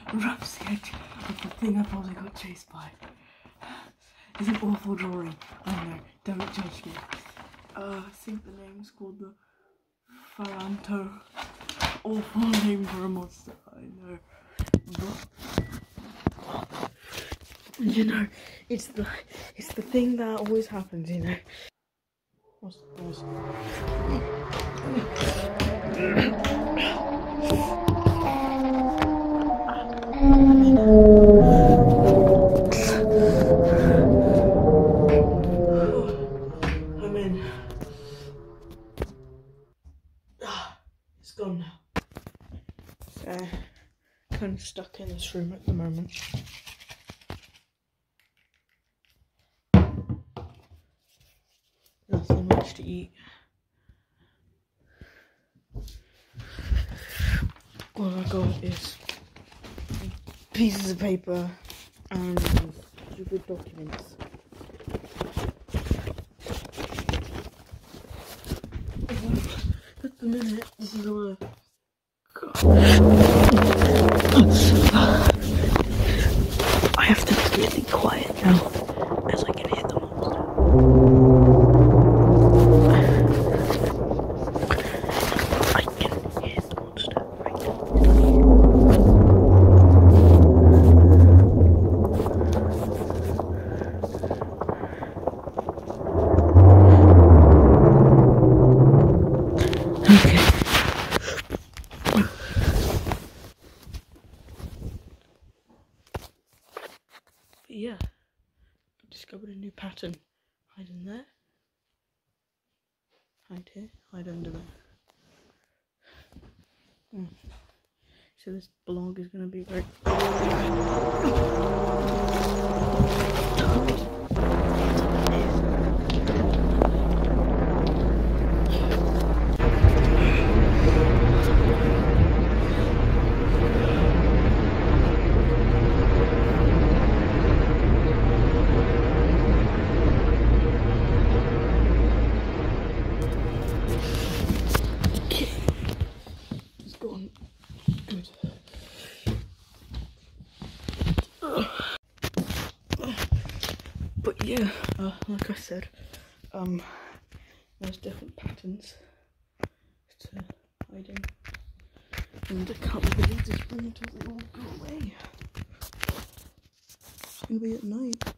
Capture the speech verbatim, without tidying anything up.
wraps the edge of the thing I probably got chased by. It's an awful drawing. I know, don't judge me. Uh, I think the name's called the Pharanto. Awful name for a monster, I know. But, you know, it's the it's the thing that always happens, you know. What's the noise? I'm in. It's gone now. So, kind of stuck in this room at the moment. Nothing much to eat. All I got is pieces of paper and stupid documents. At the minute, this is all I've got. I have to be really quiet now, as I can hear the monster. I can hear the monster right now. Okay. But yeah, I discovered a new pattern. Hide in there. Hide here. Hide under there. Mm. So this blog is going to be very... But yeah, uh, like I said, um, there's different patterns to hide in, and I can't believe this room until they all go away. It's gonna be at night.